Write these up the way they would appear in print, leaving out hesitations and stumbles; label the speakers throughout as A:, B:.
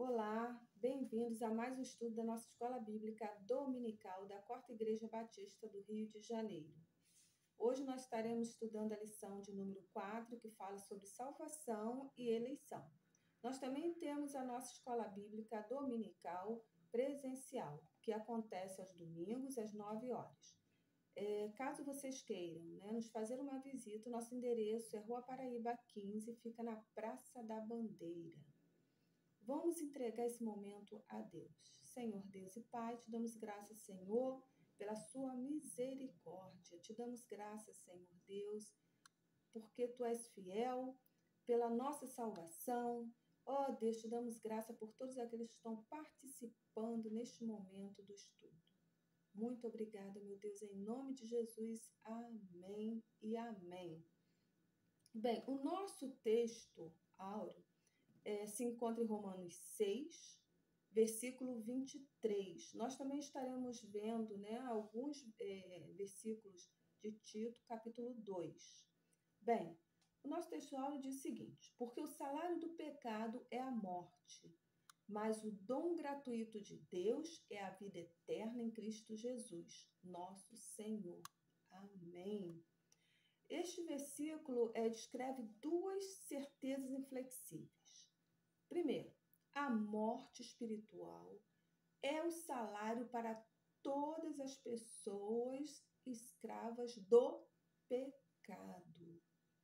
A: Olá, bem-vindos a mais um estudo da nossa Escola Bíblica Dominical da Quarta Igreja Batista do Rio de Janeiro. Hoje nós estaremos estudando a lição de número 4, que fala sobre salvação e eleição. Nós também temos a nossa Escola Bíblica Dominical presencial, que acontece aos domingos às 9 horas. Caso vocês queiram, nos fazer uma visita, o nosso endereço é Rua Paraíba 15, fica na Praça da Bandeira. Vamos entregar esse momento a Deus. Senhor Deus e Pai, te damos graças, Senhor, pela sua misericórdia. Te damos graças, Senhor Deus, porque tu és fiel, pela nossa salvação. Ó Deus, te damos graça por todos aqueles que estão participando neste momento do estudo. Muito obrigada, meu Deus, em nome de Jesus. Amém e amém. Bem, o nosso texto áureo se encontra em Romanos 6, versículo 23. Nós também estaremos vendo alguns versículos de Tito, capítulo 2. Bem, o nosso texto áureo diz o seguinte: porque o salário do pecado é a morte, mas o dom gratuito de Deus é a vida eterna em Cristo Jesus, nosso Senhor. Amém. Este versículo descreve duas certezas inflexíveis. Primeiro, a morte espiritual é o salário para todas as pessoas escravas do pecado.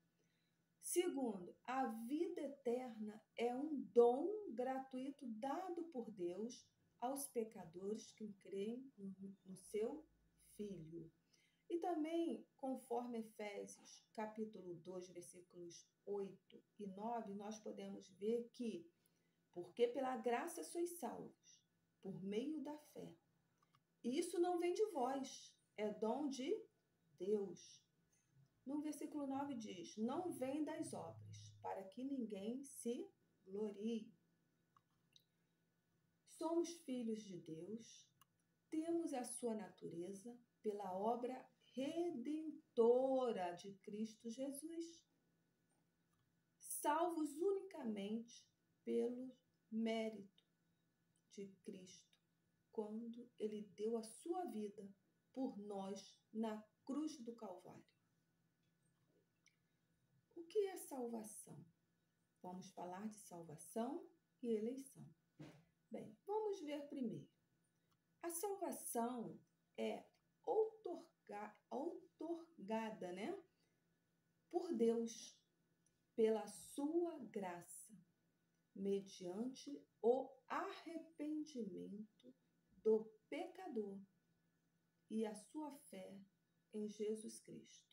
A: Segundo, a vida eterna é um dom gratuito dado por Deus aos pecadores que creem no seu Filho. E também, conforme Efésios, capítulo 2, versículos 8 e 9, nós podemos ver que porque pela graça sois salvos, por meio da fé. E isso não vem de vós, é dom de Deus. No versículo 9 diz: não vem das obras, para que ninguém se glorie. Somos filhos de Deus, temos a sua natureza pela obra redentora de Cristo Jesus, salvos unicamente pelo mérito de Cristo, quando ele deu a sua vida por nós na cruz do Calvário. O que é salvação? Vamos falar de salvação e eleição. Bem, vamos ver primeiro. A salvação é outorgada, por Deus, pela sua graça, mediante o arrependimento do pecador e a sua fé em Jesus Cristo.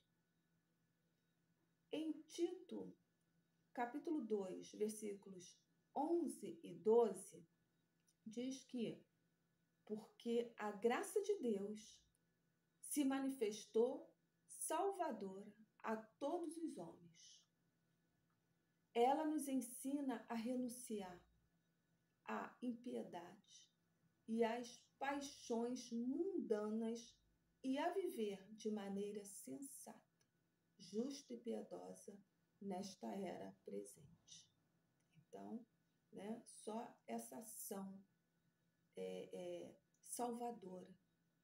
A: Em Tito, capítulo 2, versículos 11 e 12, diz que porque a graça de Deus se manifestou salvadora a todos os homens. Ela nos ensina a renunciar à impiedade e às paixões mundanas e a viver de maneira sensata, justa e piedosa nesta era presente. Então, só essa ação salvadora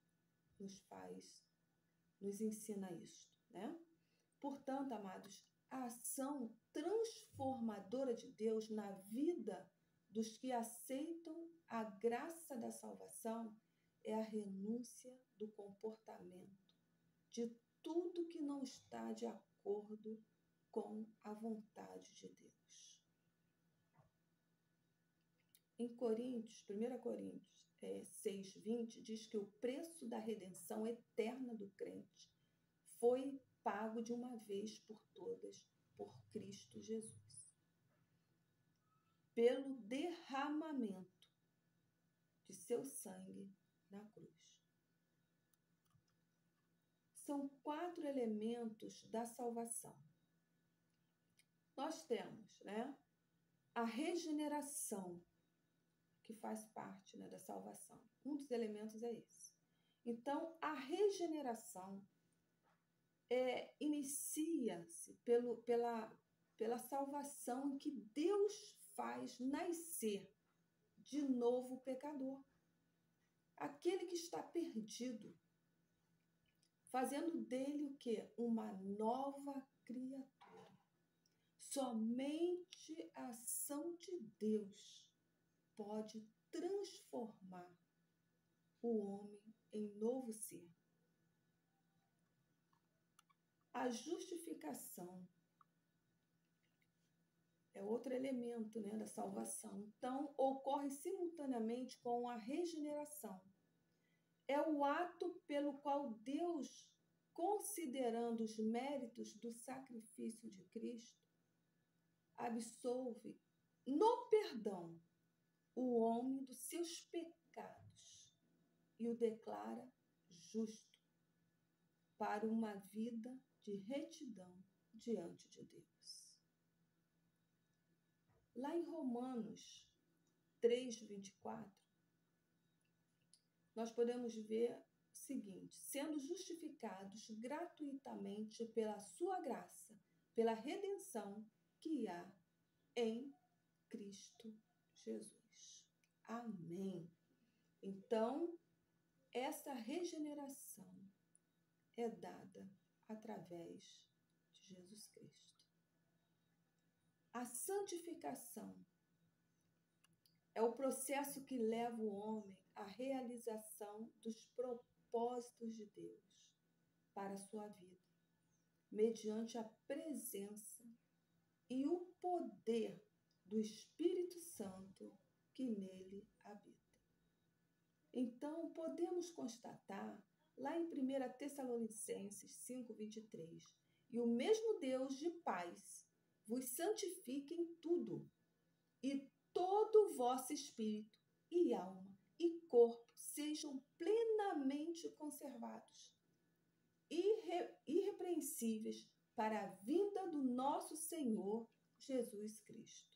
A: nos ensina isto, Portanto, amados, a ação transformadora de Deus na vida dos que aceitam a graça da salvação é a renúncia do comportamento, de tudo que não está de acordo com a vontade de Deus. Em Coríntios, 1 Coríntios 6:20, diz que o preço da redenção eterna do crente foi pago de uma vez por todas por Cristo Jesus, pelo derramamento de seu sangue na cruz. São 4 elementos da salvação. Nós temos, a regeneração, que faz parte da salvação. Um dos elementos é esse. Então, a regeneração inicia-se pela salvação que Deus faz nascer de novo pecador. Aquele que está perdido, fazendo dele o quê? Uma nova criatura. Somente a ação de Deus pode transformar o homem em novo ser. A justificação é outro elemento, né, da salvação. Então, ocorre simultaneamente com a regeneração. É o ato pelo qual Deus, considerando os méritos do sacrifício de Cristo, absolve no perdão o homem dos seus pecados e o declara justo para uma vida de retidão diante de Deus. Lá em Romanos 3:24, nós podemos ver o seguinte: sendo justificados gratuitamente pela sua graça, pela redenção que há em Cristo Jesus. Amém. Então, essa regeneração é dada através de Jesus Cristo. A santificação é o processo que leva o homem à realização dos propósitos de Deus para a sua vida, mediante a presença e o poder do Espírito Santo que nele habita. Então, podemos constatar, lá em 1 Tessalonicenses 5:23, e o mesmo Deus de paz vos santifique em tudo, e todo o vosso espírito e alma e corpo sejam plenamente conservados, irrepreensíveis para a vinda do nosso Senhor Jesus Cristo.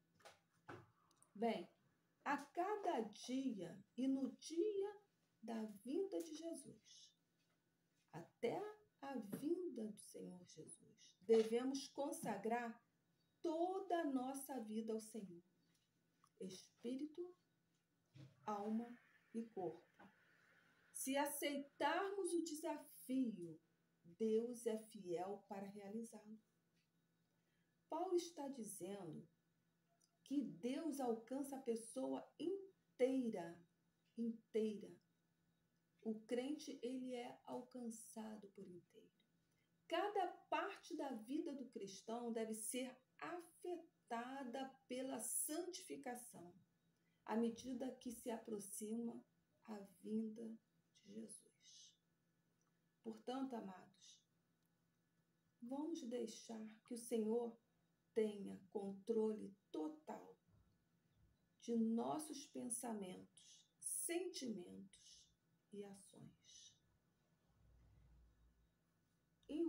A: Bem, a cada dia e no dia da vinda de Jesus, até a vinda do Senhor Jesus, devemos consagrar toda a nossa vida ao Senhor, espírito, alma e corpo. Se aceitarmos o desafio, Deus é fiel para realizá-lo. Paulo está dizendo que Deus alcança a pessoa inteira. O crente, ele é alcançado por inteiro. Cada parte da vida do cristão deve ser afetada pela santificação, à medida que se aproxima a vinda de Jesus. Portanto, amados, vamos deixar que o Senhor tenha controle total de nossos pensamentos, sentimentos e ações. Em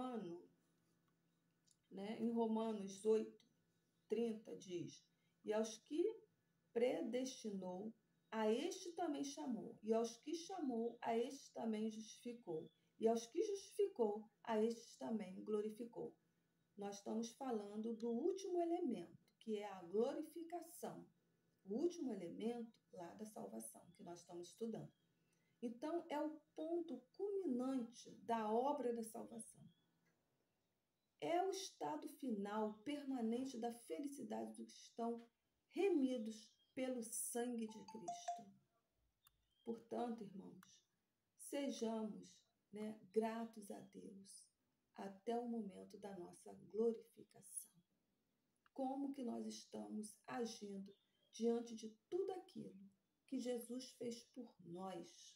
A: Romanos 8:30 diz: e aos que predestinou, a este também chamou, e aos que chamou, a este também justificou, e aos que justificou, a estes também glorificou. Nós estamos falando do último elemento, que é a glorificação. O último elemento lá da salvação, que nós estamos estudando. Então, é o ponto culminante da obra da salvação. É o estado final permanente da felicidade dos que estão remidos pelo sangue de Cristo. Portanto, irmãos, sejamos, gratos a Deus até o momento da nossa glorificação. Como que nós estamos agindo diante de tudo aquilo que Jesus fez por nós?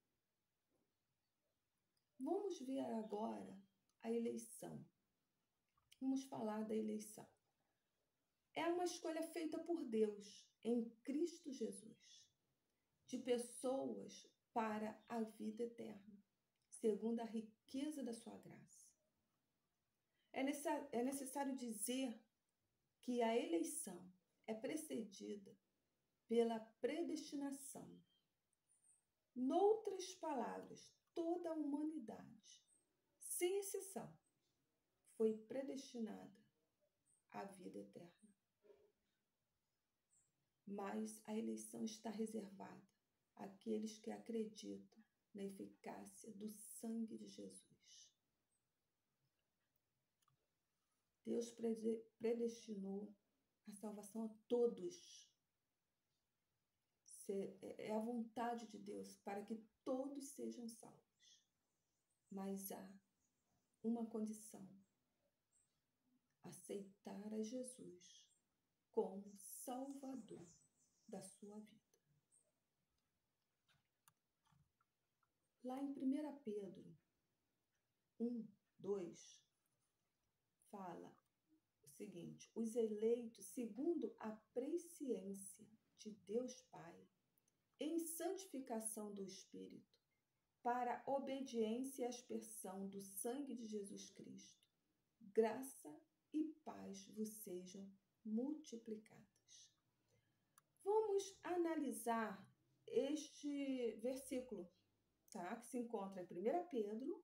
A: Vamos ver agora a eleição. Vamos falar da eleição. É uma escolha feita por Deus em Cristo Jesus, de pessoas para a vida eterna, segundo a riqueza da sua graça. É necessário dizer que a eleição é precedida pela predestinação. Noutras palavras, toda a humanidade, sem exceção, foi predestinada à vida eterna. mas a eleição está reservada àqueles que acreditam na eficácia do sangue de Jesus. Deus predestinou a salvação a todos. É a vontade de Deus para que todos sejam salvos. Mas há uma condição: aceitar a Jesus como Salvador da sua vida. Lá em 1 Pedro 1:2, fala o seguinte: os eleitos segundo a presciência de Deus Pai, em santificação do Espírito, para a obediência e aspersão do sangue de Jesus Cristo, graça e paz vos sejam multiplicadas. Vamos analisar este versículo, tá? Que se encontra em 1 Pedro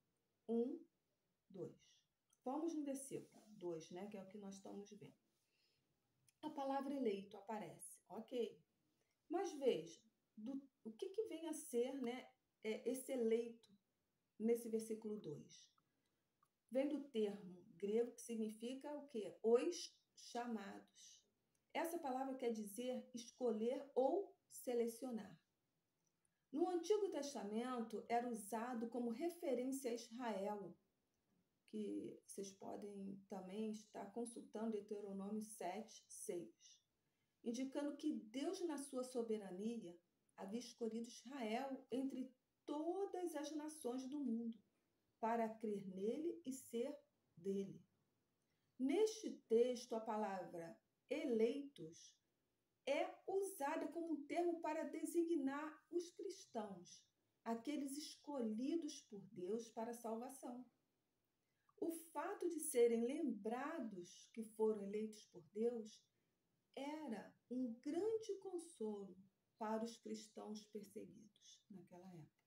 A: 1:2. Vamos no versículo 2, né? Que é o que nós estamos vendo. A palavra eleito aparece, ok. Mas veja, o que vem a ser, né, esse eleito nesse versículo 2? Vem do termo grego que significa o quê? Os chamados. Essa palavra quer dizer escolher ou selecionar. No Antigo Testamento era usado como referência a Israel, que vocês podem também estar consultando Deuteronômio 7:6, indicando que Deus, na sua soberania, havia escolhido Israel entre todas as nações do mundo para crer nele e ser dele. Neste texto, a palavra eleitos é usada como um termo para designar os cristãos, aqueles escolhidos por Deus para a salvação. O fato de serem lembrados que foram eleitos por Deus era um grande consolo para os cristãos perseguidos naquela época.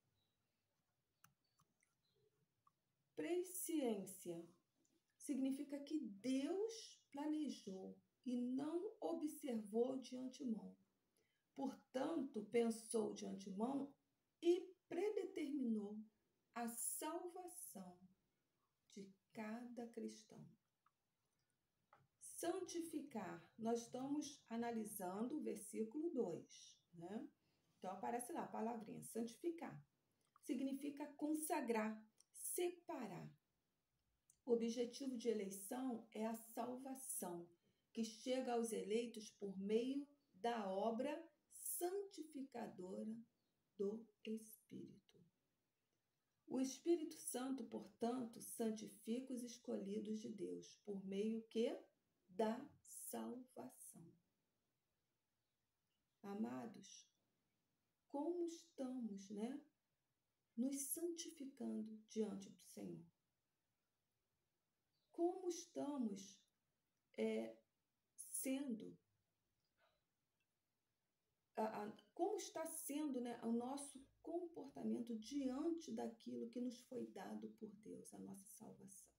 A: Presciência significa que Deus planejou e não observou de antemão. Portanto, pensou de antemão e predeterminou a salvação de cada cristão. Santificar, nós estamos analisando o versículo 2, né? Então, aparece lá a palavrinha santificar. Significa consagrar, separar. O objetivo de eleição é a salvação, que chega aos eleitos por meio da obra santificadora do Espírito. O Espírito Santo, portanto, santifica os escolhidos de Deus por meio da salvação. Amados, como estamos, né, nos santificando diante do Senhor? Como estamos como está sendo, né, o nosso comportamento diante daquilo que nos foi dado por Deus, a nossa salvação?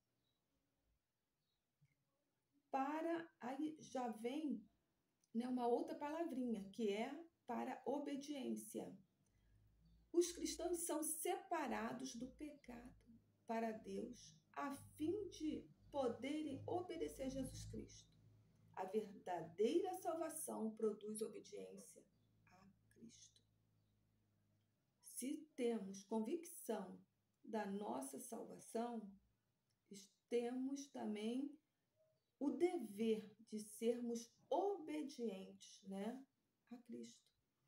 A: Aí já vem, né, uma outra palavrinha, que é para obediência. Os cristãos são separados do pecado para Deus, a fim de poderem obedecer a Jesus Cristo. A verdadeira salvação produz obediência a Cristo. Se temos convicção da nossa salvação, temos também o dever de sermos obedientes, né, a Cristo.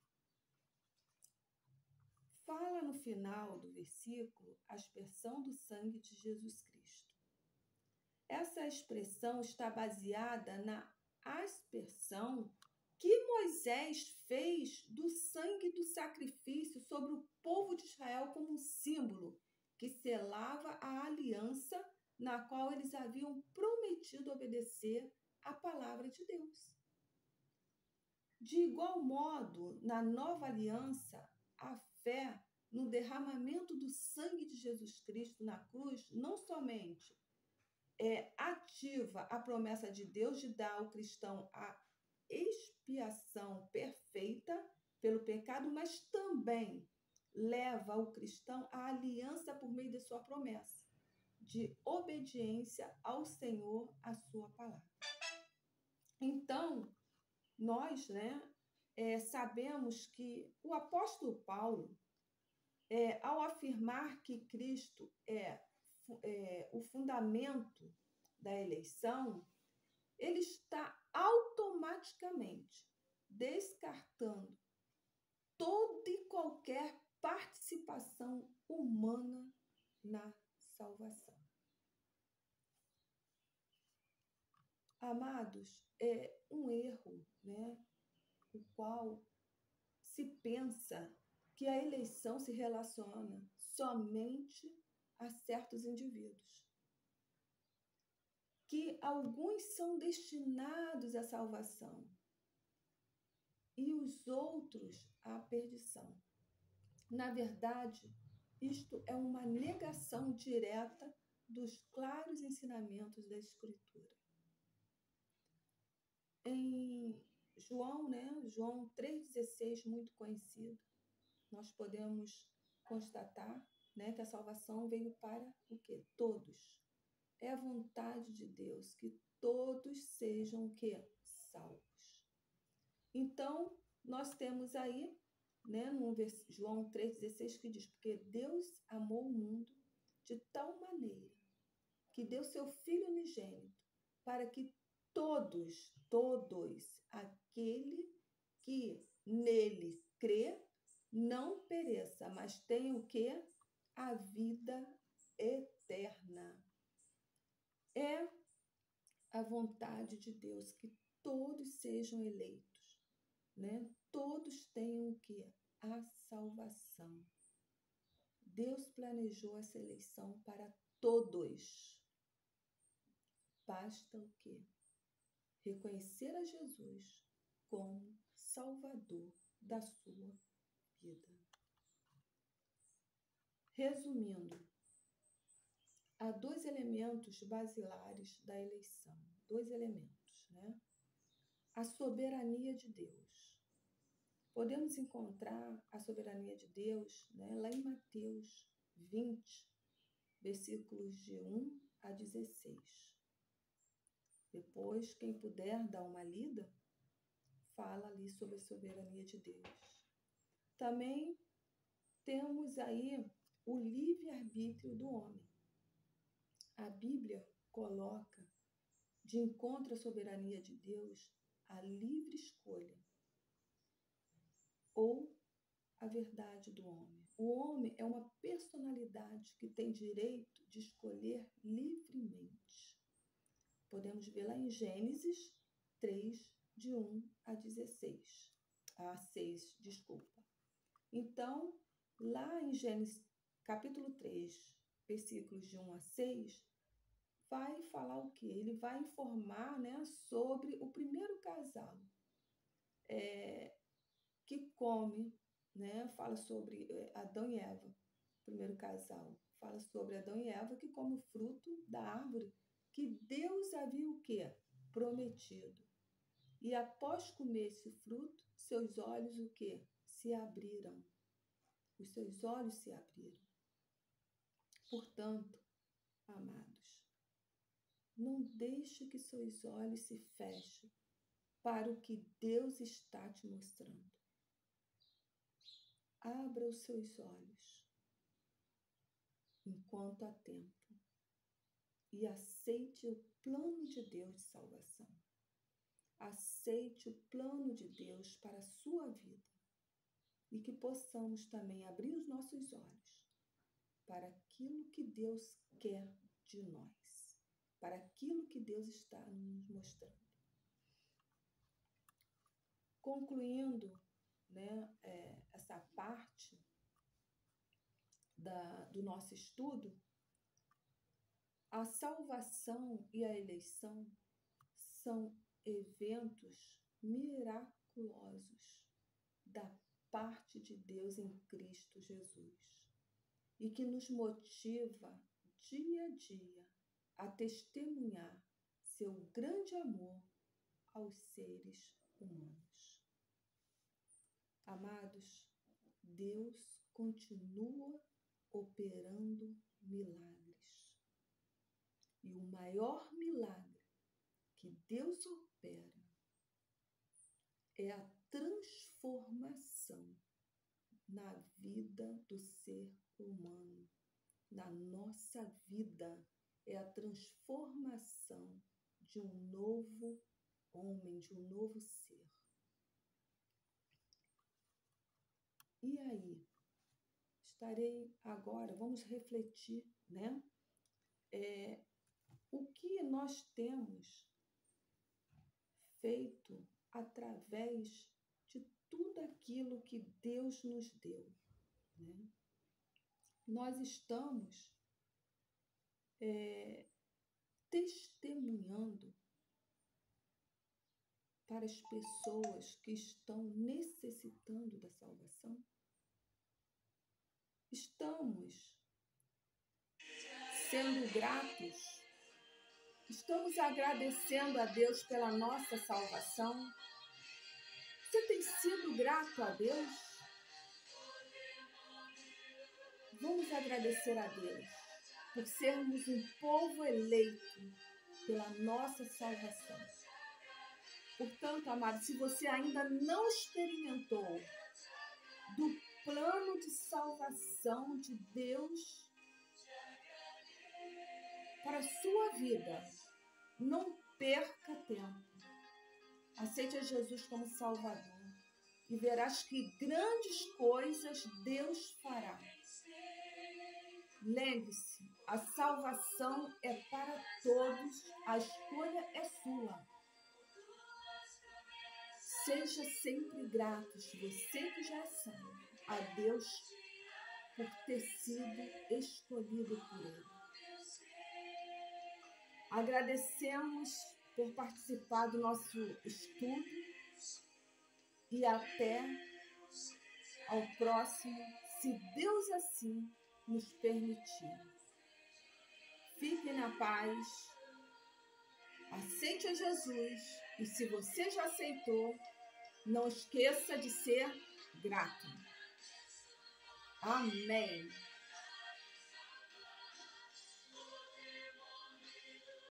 A: Fala no final do versículo a aspersão do sangue de Jesus Cristo. Essa expressão está baseada na aspersão que Moisés fez do sangue do sacrifício sobre o povo de Israel como um símbolo que selava a aliança na qual eles haviam prometido obedecer à palavra de Deus. De igual modo, na nova aliança, a fé no derramamento do sangue de Jesus Cristo na cruz não somente ativa a promessa de Deus de dar ao cristão a expiação perfeita pelo pecado, mas também leva o cristão à aliança por meio de sua promessa, de obediência ao Senhor, à sua palavra. Então, nós, sabemos que o apóstolo Paulo, ao afirmar que Cristo é o fundamento da eleição, ele está automaticamente descartando toda e qualquer participação humana na salvação. Amados, é um erro, o qual se pensa que a eleição se relaciona somente a certos indivíduos, que alguns são destinados à salvação e os outros à perdição. Na verdade, isto é uma negação direta dos claros ensinamentos da Escritura. Em João 3,16, muito conhecido, nós podemos constatar, que a salvação veio para o quê? Todos. É a vontade de Deus que todos sejam o quê? Salvos. Então, nós temos aí, no João 3,16, que diz, porque Deus amou o mundo de tal maneira que deu seu Filho unigênito para que todos, aquele que nele crê, não pereça, mas tenha o quê? A vida eterna. É a vontade de Deus que todos sejam eleitos, Todos tenham o quê? A salvação. Deus planejou essa eleição para todos. Basta o quê? Reconhecer a Jesus como Salvador da sua vida. Resumindo, há dois elementos basilares da eleição. Dois elementos, A soberania de Deus. Podemos encontrar a soberania de Deus, lá em Mateus 20, versículos de 1 a 16. Depois, quem puder dar uma lida, fala ali sobre a soberania de Deus. Também temos aí o livre-arbítrio do homem. A Bíblia coloca de encontro à soberania de Deus a livre escolha ou a verdade do homem. O homem é uma personalidade que tem direito de escolher livremente. Podemos ver lá em Gênesis 3, de 1 a 16. A 6, desculpa. Então, lá em Gênesis capítulo 3, versículos de 1 a 6, vai falar o quê? Ele vai informar, sobre o primeiro casal que come, fala sobre Adão e Eva. O primeiro casal fala sobre Adão e Eva que come o fruto da árvore que Deus havia o quê? Prometido. E após comer esse fruto, seus olhos o quê? Se abriram. Os seus olhos se abriram. Portanto, amados, não deixe que seus olhos se fechem para o que Deus está te mostrando. Abra os seus olhos enquanto há tempo e aceite o plano de Deus de salvação. Aceite o plano de Deus para a sua vida e que possamos também abrir os nossos olhos para aquilo que Deus quer de nós, para aquilo que Deus está nos mostrando. Concluindo, essa parte do nosso estudo, a salvação e a eleição são eventos miraculosos da parte de Deus em Cristo Jesus e que nos motiva dia a dia a testemunhar seu grande amor aos seres humanos. Amados, Deus continua operando milagres. E o maior milagre que Deus opera é a transformação na vida do ser humano, na nossa vida. É a transformação de um novo homem, de um novo ser. E aí? Estarei agora, vamos refletir, né? O que nós temos feito através de tudo aquilo que Deus nos deu, né? Nós estamos testemunhando para as pessoas que estão necessitando da salvação? Estamos sendo gratos? Estamos agradecendo a Deus pela nossa salvação? Você tem sido grato a Deus? Vamos agradecer a Deus por sermos um povo eleito pela nossa salvação. Portanto, amado, se você ainda não experimentou do plano de salvação de Deus para a sua vida, não perca tempo. Aceite a Jesus como Salvador e verás que grandes coisas Deus fará. Lembre-se, a salvação é para todos, a escolha é sua. Seja sempre grato, você que já é salvo, a Deus por ter sido escolhido por Ele. Agradecemos por participar do nosso estudo e até ao próximo, se Deus assim nos permitir. Fique na paz, aceite a Jesus e se você já aceitou, não esqueça de ser grato. Amém.